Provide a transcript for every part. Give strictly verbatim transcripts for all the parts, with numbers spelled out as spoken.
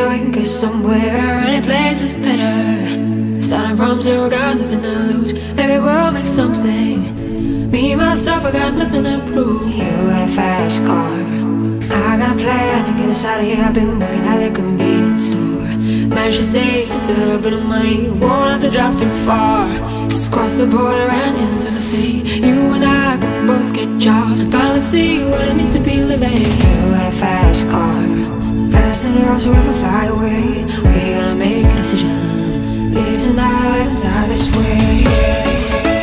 we can get somewhere. Any place is better. Starting from zero, got nothing to lose. Maybe we'll make something. Me, myself, I got nothing to prove. You got a fast car, I got a plan to get us out of here. I've been working at a convenience store. Managed to save just a little bit of money. Won't have to drive too far. Just cross the border and into the city. You and I can both get jobs and finally see what it means to be living. You got a fast car, so fast enough so we can fly away. We're gonna make a decision. Live tonight and die this way.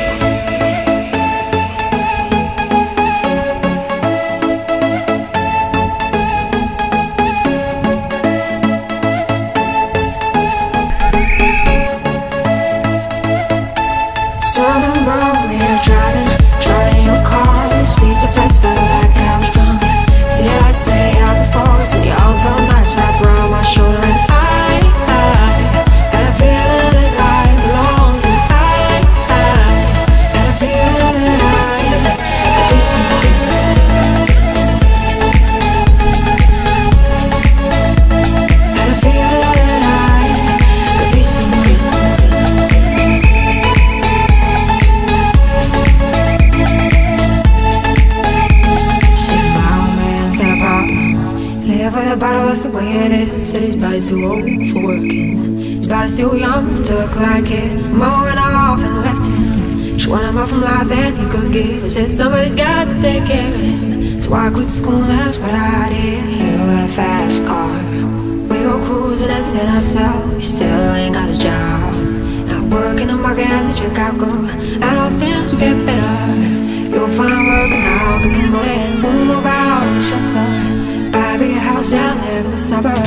So I remember we were driving, driving your car. Speed so fast, felt like I was drunk. City lights lay out before us, and your arm felt nice wrapped around my shoulder. And I, I had a feeling that I belonged. And I, I had a feeling that I could be something. Had a feeling that I could be something. Live with a bottle, that's the way it is. Said his body's too old for working. His body's too young to look like his. Mama went off and left him. She wanted more from life than he could give. I said somebody's got to take care of him. So I quit school, that's what I did. You got a fast car, we go cruising, entertain ourselves. You still ain't got a job. Not working the market as a checkout girl. And all things will get better. You'll find work and I'll get promoted. We'll move out of the shelter, buy a bigger house and live in the suburbs.